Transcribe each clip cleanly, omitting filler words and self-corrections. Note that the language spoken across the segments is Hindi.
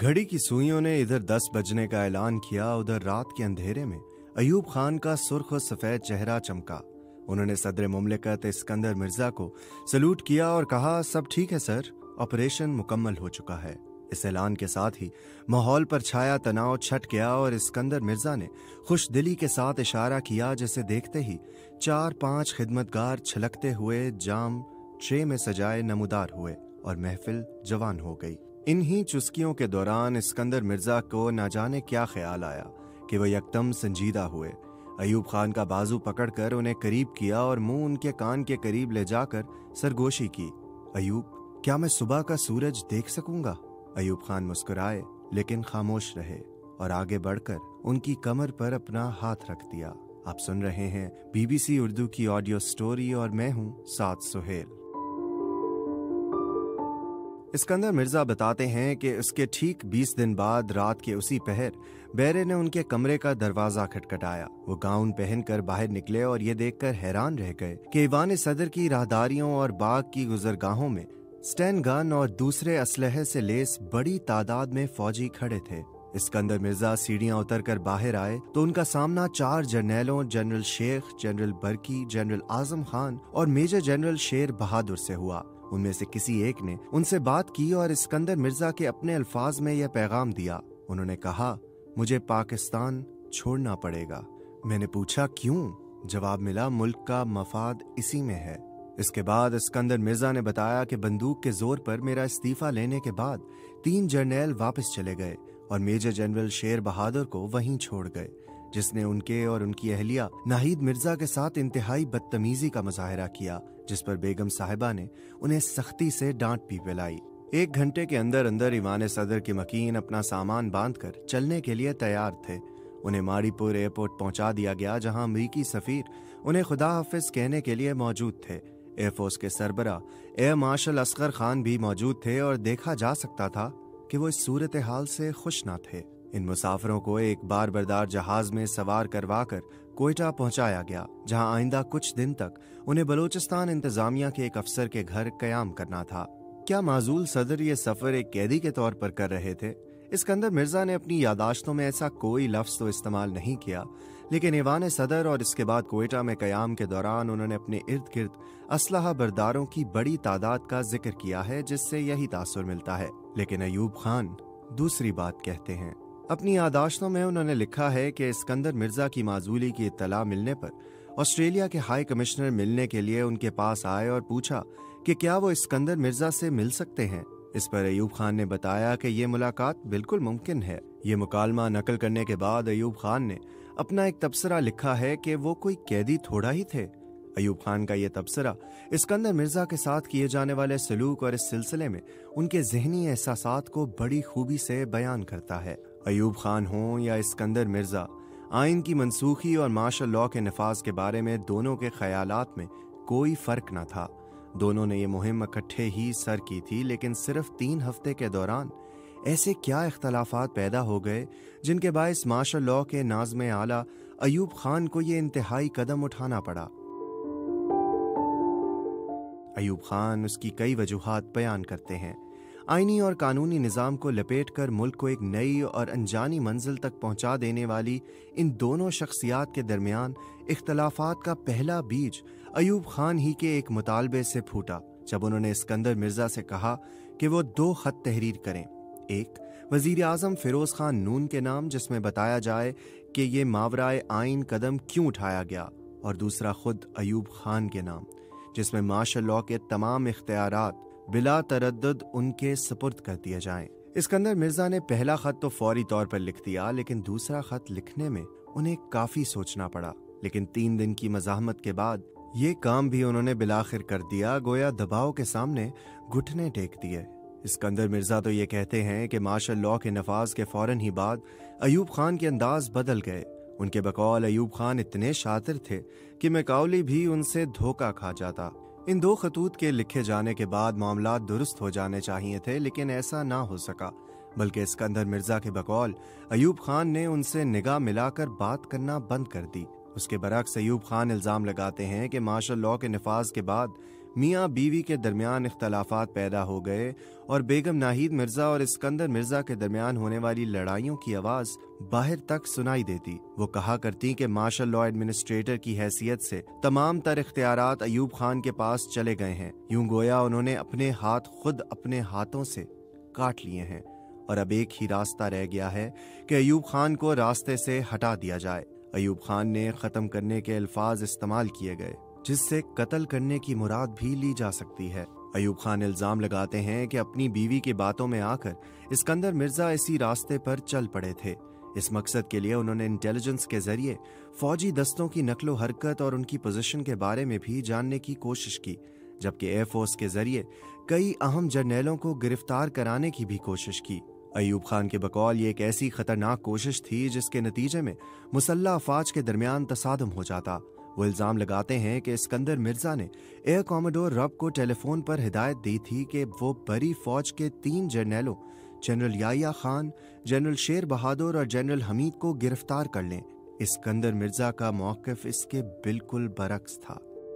घड़ी की सुइयों ने इधर 10 बजने का ऐलान किया, उधर रात के अंधेरे में अयूब खान का सुर्ख और सफेद चेहरा चमका। उन्होंने सदर मुमलिकत इस्कंदर मिर्जा को सलूट किया और कहा, सब ठीक है सर, ऑपरेशन मुकम्मल हो चुका है। इस ऐलान के साथ ही माहौल पर छाया तनाव छट गया और इस्कंदर मिर्जा ने खुश दिली के साथ इशारा किया, जिसे देखते ही 4-5 खिदमतगार छलकते हुए जाम ट्रे में सजाए नमूदार हुए और महफिल जवान हो गई। इन्हीं चुस्कियों के दौरान इस्कंदर मिर्जा को न जाने क्या ख्याल आया कि वह यकदम संजीदा हुए। अयूब खान का बाजू पकड़कर उन्हें करीब किया और मुंह उनके कान के करीब ले जाकर सरगोशी की। अयूब, क्या मैं सुबह का सूरज देख सकूंगा? अयूब खान मुस्कुराए लेकिन खामोश रहे और आगे बढ़कर उनकी कमर पर अपना हाथ रख दिया। आप सुन रहे हैं BBC उर्दू की ऑडियो स्टोरी और मैं हूं साद सुहेल। इस्कंदर मिर्जा बताते हैं कि उसके ठीक 20 दिन बाद रात के उसी पहर बैरे ने उनके कमरे का दरवाजा खटखटाया। वो गाउन पहनकर बाहर निकले और ये देखकर हैरान रह गए कि ईवान सदर की राहदारियों और बाग की गुजरगाहों में स्टैन गन और दूसरे असलहे से लेस बड़ी तादाद में फौजी खड़े थे। इस्कंदर मिर्जा सीढ़ियां उतरकर बाहर आए तो उनका सामना 4 जर्नैलों general Sheikh, general Barki, general Azam Khan और मेजर जनरल शेर बहादुर से हुआ। उनमें से किसी एक ने उनसे बात की और इस्कंदर मिर्जा के अपने अल्फाज में यह पैगाम दिया। उन्होंने कहा, मुझे पाकिस्तान छोड़ना पड़ेगा। मैंने पूछा, क्यों? जवाब मिला, मुल्क का मफाद इसी में है। इसके बाद इस्कंदर मिर्जा ने बताया कि बंदूक के जोर पर मेरा इस्तीफा लेने के बाद 3 जर्नैल वापस चले गए और मेजर जनरल शेर बहादुर को वहीं छोड़ गए, जिसने उनके और उनकी अहलिया नाहिद मिर्जा के साथ इंतहाई बदतमीजी का मुजाहरा किया, जिस पर बेगम साहिबा ने उन्हें सख्ती से डांट भी पिलाई। 1 घंटे के अंदर अंदर ईवान सदर के मकीन अपना सामान बांधकर चलने के लिए तैयार थे। उन्हें माड़ीपुर एयरपोर्ट पहुंचा दिया गया, जहां अमरीकी सफीर उन्हें खुदा हाफिज कहने के लिए मौजूद थे। एयरफोर्स के सरबरा एयर मार्शल असगर खान भी मौजूद थे और देखा जा सकता था कि वो इस सूरत हाल से खुश न थे। इन मुसाफिरों को एक बार बरदार जहाज में सवार करवाकर कोयटा पहुंचाया गया, जहां आइंदा कुछ दिन तक उन्हें बलूचिस्तान इंतजामिया के एक अफसर के घर कयाम करना था। क्या माजूल सदर ये सफर एक कैदी के तौर पर कर रहे थे? इस्कंदर मिर्जा ने अपनी यादाश्तों में ऐसा कोई लफ्ज तो इस्तेमाल नहीं किया, लेकिन ईवान सदर और इसके बाद कोयटा में कयाम के दौरान उन्होंने अपने इर्द गिर्द असलहा बरदारों की बड़ी तादाद का जिक्र किया है, जिससे यही तासुर मिलता है। लेकिन अयूब खान दूसरी बात कहते हैं। अपनी यादाश्तों में उन्होंने लिखा है कि इस्कंदर मिर्जा की माजूली की इत्तला मिलने पर ऑस्ट्रेलिया के हाई कमिश्नर मिलने के लिए उनके पास आए और पूछा कि क्या वो इस्कंदर मिर्जा से मिल सकते हैं। इस पर अयूब खान ने बताया कि ये मुलाकात बिल्कुल मुमकिन है। ये मुकालमा नकल करने के बाद अयूब खान ने अपना एक तबसरा लिखा है कि वो कोई कैदी थोड़ा ही थे। अयूब खान का ये तबसरा इस्कंदर मिर्जा के साथ किए जाने वाले सलूक और इस सिलसिले में उनके जहनी एहसासात को बड़ी खूबी से बयान करता है। अयूब खान हों या इस्कंदर मिर्जा, आइन की मनसूखी और मार्शल लॉ के नफाज के बारे में दोनों के ख्यालात में कोई फर्क न था। दोनों ने ये मुहिम इकट्ठे ही सर की थी, लेकिन सिर्फ 3 हफ्ते के दौरान ऐसे क्या इख्तलाफात पैदा हो गए जिनके बायस मार्शल लॉ के नाज़्म आला अयूब खान को ये इंतहाई कदम उठाना पड़ा। अयूब खान उसकी कई वजूहात बयान करते हैं। आईनी और कानूनी निज़ाम को लपेटकर मुल्क को एक नई और अनजानी मंजिल तक पहुंचा देने वाली इन दोनों शख्सियात के दरमियान इख्तलाफात का पहला बीज अयूब खान ही के एक मुतालबे से फूटा, जब उन्होंने इस्कंदर मिर्जा से कहा कि वो 2 खत तहरीर करें। एक वजीर आजम फिरोज खान नून के नाम, जिसमें बताया जाए कि ये मावराए आइन कदम क्यों उठाया गया, और दूसरा खुद अयूब खान के नाम, जिसमें मार्शल लॉ के तमाम इख्तियारात बिला तरद्दुद उनके सपुर्द कर दिए जाएं। इस्कंदर मिर्जा ने पहला खत तो फौरी तौर पर लिख दिया, लेकिन दूसरा खत लिखने में उन्हें काफी सोचना पड़ा। लेकिन 3 दिन की मज़ाहमत के बाद ये काम भी उन्होंने बिलाखिर कर दिया, गोया दबाव के सामने घुटने टेक दिए। इस्कंदर मिर्जा तो ये कहते हैं कि मार्शल लॉ के नफाज के फौरन ही बाद अयूब खान के अंदाज बदल गए। उनके बकौल अयूब खान इतने शातिर थे कि मैकाउली भी उनसे धोखा खा जाता। इन 2 खतूत के लिखे जाने के बाद मामला दुरुस्त हो जाने चाहिए थे, लेकिन ऐसा ना हो सका, बल्कि इस्कंदर मिर्जा के बकौल अयूब खान ने उनसे निगाह मिलाकर बात करना बंद कर दी। उसके बरक्स अयूब खान इल्जाम लगाते हैं कि मार्शल लॉ के नफाज के बाद मियाँ बीवी के दरमियान इख्तलाफात पैदा हो गए और बेगम नाहिद मिर्जा और इस्कंदर मिर्जा के दरमियान होने वाली लड़ाइयों की आवाज बाहर तक सुनाई देती। वो कहा करती कि मार्शल लॉ एडमिनिस्ट्रेटर की हैसियत से तमाम तर इख्तियारात अयूब खान के पास चले गए हैं। यूं गोया उन्होंने अपने हाथ खुद अपने हाथों से काट लिए हैं और अब एक ही रास्ता रह गया है कि अयूब खान को रास्ते से हटा दिया जाए। अयूब खान ने खत्म करने के अल्फाज इस्तेमाल किए गए जिससे कत्ल करने की मुराद भी ली जा सकती है। अयूब खान इल्जाम लगाते हैं कि अपनी बीवी की बातों में आकर इस्कंदर मिर्जा इसी रास्ते पर चल पड़े थे। इस मकसद के लिए उन्होंने इंटेलिजेंस के जरिए फौजी दस्तों की नकलो हरकत और उनकी पोजीशन के बारे में भी जानने की कोशिश की, जबकि एयरफोर्स के जरिए कई अहम जर्नैलों को गिरफ्तार कराने की भी कोशिश की। अयूब खान के बकौल ये एक ऐसी खतरनाक कोशिश थी जिसके नतीजे में मुसल्लह अफवाज के दरमियान तसादम हो जाता। वो इल्जाम लगाते हैं कि इस्कंदर मिर्जा ने एयर कॉमोडोर रब को टेलीफोन पर हिदायत दी थी कि वो बरी फौज के 3 जर्नैलों जनरल याहिया खान, जनरल शेर बहादुर और जनरल हमीद को गिरफ्तार कर लें। इस्कंदर मिर्जा का मौक़िफ़ इसके बिल्कुल बरक्स था।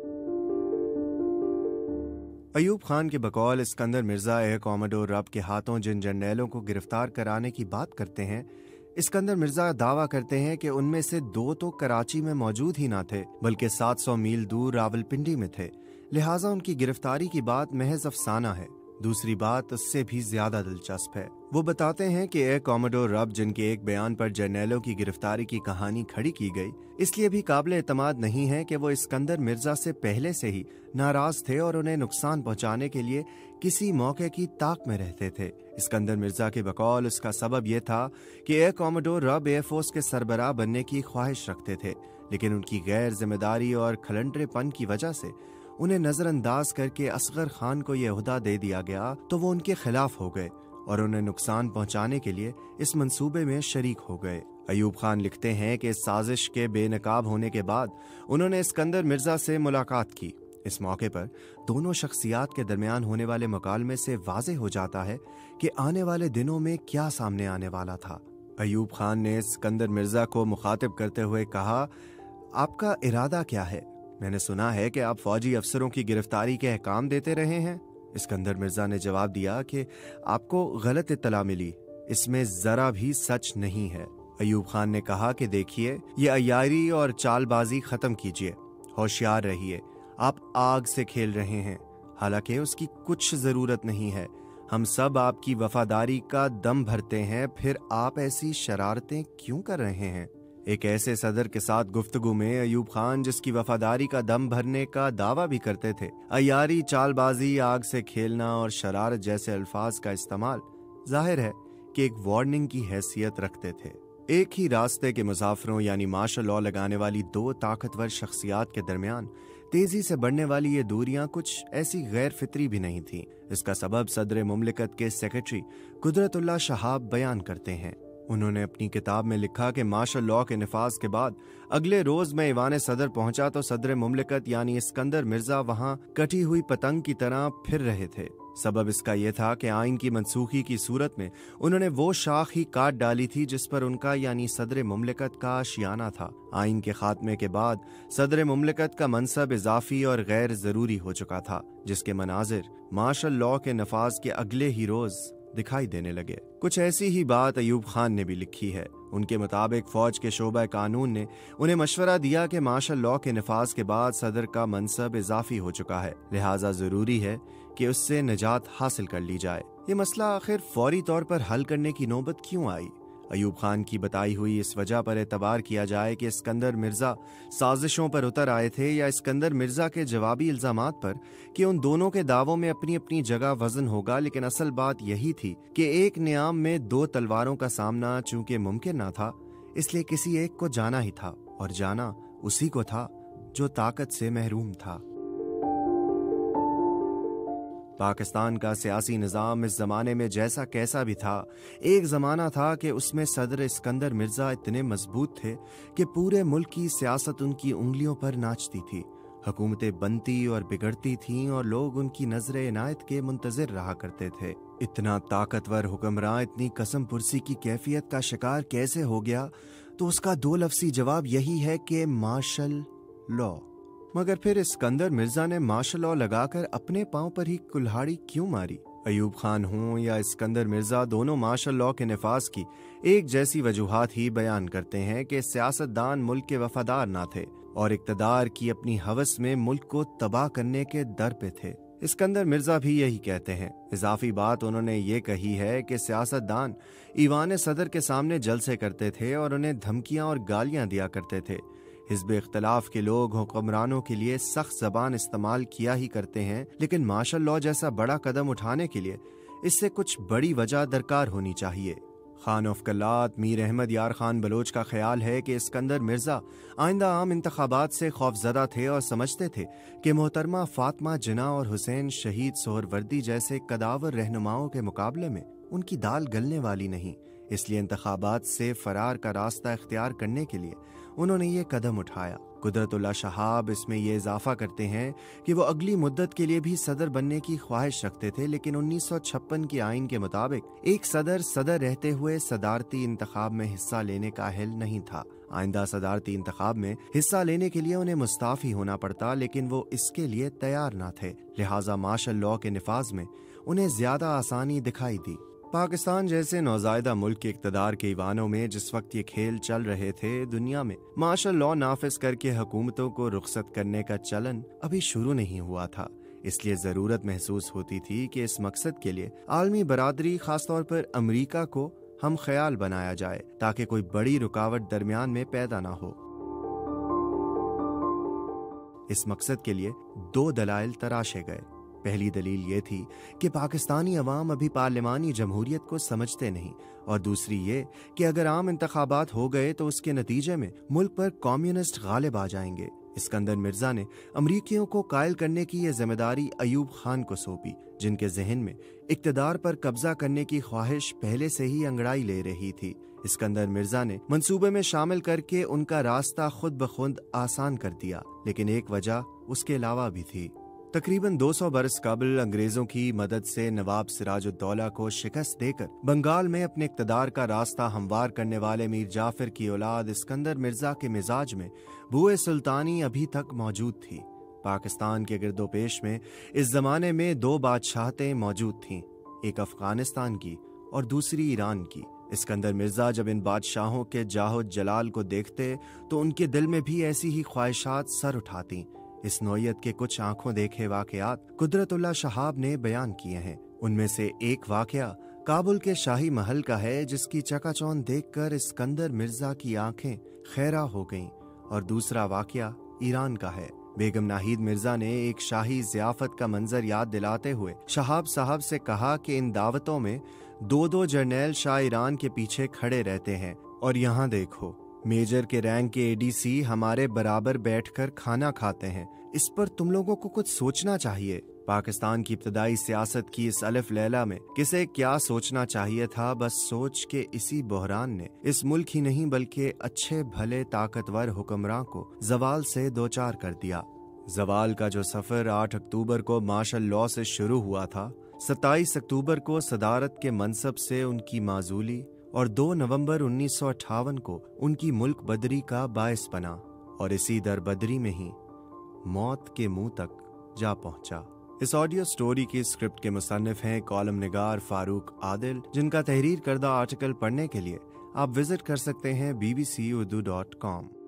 अयूब खान के बकौल इस्कंदर मिर्जा एयर कॉमोडोर रब के हाथों जिन जर्नैलों को गिरफ्तार कराने की बात करते हैं, इस्कंदर मिर्जा दावा करते हैं कि उनमें से 2 तो कराची में मौजूद ही ना थे बल्कि 700 मील दूर रावलपिंडी में थे। लिहाजा उनकी गिरफ्तारी की बात महज अफसाना है। दूसरी बात उससे भी ज्यादा दिलचस्प है। वो बताते हैं कि एयर कॉमोडोर रब जिनके एक बयान पर जर्नैलों की गिरफ्तारी की कहानी खड़ी की गई, इसलिए भी काबिल एतमाद नहीं है कि वो इस्कंदर मिर्जा से पहले से ही नाराज थे और उन्हें नुकसान पहुंचाने के लिए किसी मौके की ताक में रहते थे। इस्कंदर मिर्जा के बकौल उसका सबब यह था कि एयर कॉमोडोर रब एयरफोर्स के सरबराह बनने की ख्वाहिश रखते थे, लेकिन उनकी गैर जिम्मेदारी और खलंडरेपन की वजह से उन्हें नजरअंदाज करके असगर खान को यह ओहदा दे दिया गया तो वो उनके खिलाफ हो गए और उन्हें नुकसान पहुंचाने के लिए इस मंसूबे में शरीक हो गए। अयूब खान लिखते हैं कि इस साजिश के बेनकाब होने के बाद उन्होंने इस्कंदर मिर्जा से मुलाकात की। इस मौके पर दोनों शख्सियात के दरमियान होने वाले मुकालमे से वाज़े हो जाता है कि आने वाले दिनों में क्या सामने आने वाला था। अयूब खान ने इस्कंदर मिर्जा को मुखातिब करते हुए कहा, आपका इरादा क्या है? मैंने सुना है कि आप फौजी अफसरों की गिरफ्तारी के अहकाम देते रहे हैं। इस्कंदर मिर्जा ने जवाब दिया कि आपको गलत इत्तला मिली, इसमें जरा भी सच नहीं है। अयूब खान ने कहा कि देखिए, ये अय्यारी और चालबाजी खत्म कीजिए, होशियार रहिए, आप आग से खेल रहे हैं, हालांकि उसकी कुछ जरूरत नहीं है। हम सब आपकी वफादारी का दम भरते हैं, फिर आप ऐसी शरारतें क्यों कर रहे हैं? एक ऐसे सदर के साथ गुफ्तगू में अयूब खान, जिसकी वफादारी का दम भरने का दावा भी करते थे, अय्यारी, चालबाजी, आग से खेलना और शरारत जैसे अल्फाज का इस्तेमाल जाहिर है कि एक वार्निंग की हैसियत रखते थे। एक ही रास्ते के मुसाफिरों यानी मार्शल लॉ लगाने वाली 2 ताकतवर शख्सियात के दरमियान तेजी से बढ़ने वाली ये दूरियां कुछ ऐसी गैर फितरी भी नहीं थीं। इसका सबब सदर मुमलिकत के सेक्रेटरी कुदरतुल्लाह शहाब बयान करते हैं। उन्होंने अपनी किताब में लिखा कि मार्शल लॉ के निफाज के बाद अगले रोज मैं ईवान सदर पहुंचा तो सदर मुमलिकत यानी इस्कंदर मिर्जा वहां कटी हुई पतंग की तरह फिर रहे थे। सबब इसका यह था कि आइन की मनसूखी की सूरत में उन्होंने वो शाख ही काट डाली थी जिस पर उनका यानी सदर मुमलिकत का आशियाना था। आइन के खात्मे के बाद सदर मुमलिकत का मनसब इजाफी और गैर जरूरी हो चुका था, जिसके मनाजिर मार्शल लॉ के नफाज के अगले ही रोज दिखाई देने लगे। कुछ ऐसी ही बात अयूब खान ने भी लिखी है। उनके मुताबिक फौज के शोबा कानून ने उन्हें मशवरा दिया कि मार्शल लॉ के नफाज के बाद सदर का मनसब इजाफी हो चुका है, लिहाजा जरूरी है कि उससे निजात हासिल कर ली जाए। ये मसला आखिर फौरी तौर पर हल करने की नौबत क्यों आई? अयूब खान की बताई हुई इस वजह पर एतबार किया जाए कि इस्कंदर मिर्जा साजिशों पर उतर आए थे या इस्कंदर मिर्जा के जवाबी इल्जामात पर कि उन दोनों के दावों में अपनी अपनी जगह वजन होगा, लेकिन असल बात यही थी कि एक नियाम में 2 तलवारों का सामना चूंकि मुमकिन ना था, इसलिए किसी एक को जाना ही था और जाना उसी को था जो ताकत से महरूम था। पाकिस्तान का सियासी निज़ाम इस ज़माने में जैसा कैसा भी था, एक ज़माना था कि उसमें सदर इस्कंदर मिर्ज़ा इतने मजबूत थे कि पूरे मुल्क की सियासत उनकी उंगलियों पर नाचती थी। हुकूमतें बनती और बिगड़ती थीं और लोग उनकी नजर इनायत के मुंतजिर रहा करते थे। इतना ताकतवर हुक्मरान इतनी कसम पुरसी की कैफियत का शिकार कैसे हो गया? तो उसका 2 लफ्ज़ी जवाब यही है कि मार्शल लॉ। मगर फिर इस्कंदर मिर्जा ने मार्शल लॉ लगाकर अपने पांव पर ही कुल्हाड़ी क्यों मारी? अयूब खान हों या इस्कंदर मिर्जा, दोनों मार्शल लॉ के निफाज की एक जैसी वजूहात ही बयान करते हैं कि सियासतदान मुल्क के वफादार ना थे और इक्तदार की अपनी हवस में मुल्क को तबाह करने के दर पे थे। इस्कंदर मिर्जा भी यही कहते हैं। इजाफी बात उन्होंने ये कही है कि सियासतदान ईवान सदर के सामने जलसे करते थे और उन्हें धमकियां और गालियां दिया करते थे। हिज़्ब इख्तलाफ के लोग हुक्मरानों के लिए सख्त जबान इस्तेमाल किया ही करते हैं, लेकिन मार्शल लॉ जैसा बड़ा कदम उठाने के लिए इससे कुछ बड़ी वजह दरकार होनी चाहिए। खान ऑफ कल्लात मीर अहमद यार खान बलोच का ख्याल है कि इस्कंदर मिर्जा आइंदा आम इंतखाबात से खौफजदा थे और समझते थे कि मोहतरमा फातिमा जिन्ना और हुसैन शहीद सोहरवर्दी जैसे कदावर रहनुमाओं के मुकाबले में उनकी दाल गलने वाली नहीं। इसलिए इंतखाबात से फरार का रास्ता इख्तियार करने के लिए उन्होंने ये कदम उठाया। कुदरतुल्लाह शहाब इसमें यह इजाफा करते हैं कि वो अगली मुद्दत के लिए भी सदर बनने की ख्वाहिश रखते थे, लेकिन 1956 के आइन के मुताबिक एक सदर रहते हुए सदारती इंतखाब में हिस्सा लेने का अहल नहीं था। आइंदा सदारती इंतखाब में हिस्सा लेने के लिए उन्हें मुस्ताफी होना पड़ता, लेकिन वो इसके लिए तैयार न थे। लिहाजा मार्शल लॉ के निफाज में उन्हें ज्यादा आसानी दिखाई दी। पाकिस्तान जैसे नौजायदा मुल्क के इक़्तिदार के ईवानों में जिस वक्त ये खेल चल रहे थे, दुनिया में मार्शल लॉ नाफिज करके हुकूमतों को रुखसत करने का चलन अभी शुरू नहीं हुआ था। इसलिए जरूरत महसूस होती थी कि इस मकसद के लिए आलमी बरादरी, खासतौर पर अमरीका को हम ख्याल बनाया जाए ताकि कोई बड़ी रुकावट दरमियान में पैदा ना हो। इस मकसद के लिए दो दलाइल तराशे गए। पहली दलील ये थी कि पाकिस्तानी अवाम अभी पार्लिमानी जमहूरियत को समझते नहीं, और दूसरी ये कि अगर आम इंतखाबात हो गए तो उसके नतीजे में मुल्क पर कम्युनिस्ट गालिब आ जाएंगे। इस्कंदर मिर्जा ने अमरीकियों को कायल करने की यह जिम्मेदारी अयूब खान को सौंपी, जिनके जहन में इक्तदार पर कब्जा करने की ख्वाहिश पहले से ही अंगड़ाई ले रही थी। इस्कंदर मिर्जा ने मंसूबे में शामिल करके उनका रास्ता खुद ब खुद आसान कर दिया, लेकिन एक वजह उसके अलावा भी थी। तकरीबन 200 बरस कबल अंग्रेजों की मदद से नवाब सिराजुद्दौला को शिकस्त देकर बंगाल में अपने इक्तदार का रास्ता हमवार करने वाले मीर जाफर की औलाद इस्कंदर मिर्जा के मिजाज में बुए सुल्तानी अभी तक मौजूद थी। पाकिस्तान के गिरदोपेश में इस जमाने में दो बादशाहतें मौजूद थीं, एक अफगानिस्तान की और दूसरी ईरान की। इस्कंदर मिर्जा जब इन बादशाहों के जाहो जलाल को देखते तो उनके दिल में भी ऐसी ही ख्वाहिशात सर उठाती। इस नौयत के कुछ आंखों देखे वाकयात कुदरतुल्लाह शहाब ने बयान किए हैं। उनमें से एक वाकया काबुल के शाही महल का है, जिसकी चकाचौंध देखकर इस्कंदर मिर्जा की आंखें खैरा हो गईं, और दूसरा वाकया ईरान का है। बेगम नाहिद मिर्जा ने एक शाही ज़ियाफत का मंजर याद दिलाते हुए शहाब साहब से कहा कि इन दावतों में दो जर्नैल शाह ईरान के पीछे खड़े रहते हैं, और यहाँ देखो मेजर के रैंक के एडीसी हमारे बराबर बैठकर खाना खाते हैं। इस पर तुम लोगों को कुछ सोचना चाहिए। पाकिस्तान की इब्तदाई सियासत की इस अलिफ लैला में किसे क्या सोचना चाहिए था, बस सोच के इसी बहरान ने इस मुल्क ही नहीं बल्कि अच्छे भले ताकतवर हुक्मरान को जवाल से दो चार कर दिया। जवाल का जो सफर 8 अक्टूबर को मार्शल लॉ से शुरू हुआ था, 27 अक्टूबर को सदारत के मनसब से उनकी माजूली और 2 नवंबर 1958 को उनकी मुल्क बदरी का बायस बना, और इसी दर बदरी में ही मौत के मुंह तक जा पहुंचा। इस ऑडियो स्टोरी की स्क्रिप्ट के मुसन्निफ हैं कॉलम निगार फारूक आदिल, जिनका तहरीर करदा आर्टिकल पढ़ने के लिए आप विजिट कर सकते हैं bbcurdu.com।